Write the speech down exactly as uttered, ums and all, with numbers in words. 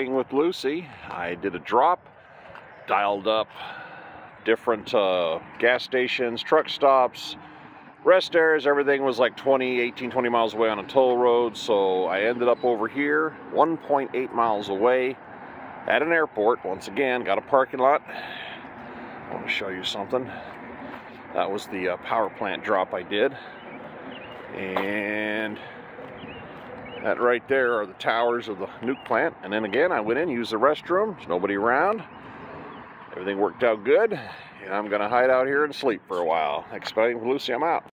With Lucy, I did a drop, dialed up different uh, gas stations, truck stops, rest areas. Everything was like twenty, eighteen, twenty miles away on a toll road, so I ended up over here, one point eight miles away at an airport. Once again, got a parking lot. I want to show you something. That was the uh, power plant drop I did, and that right there are the towers of the nuke plant. And then again, I went in, used the restroom. There's nobody around. Everything worked out good. And I'm going to hide out here and sleep for a while. Exciting with Lucy, I'm out.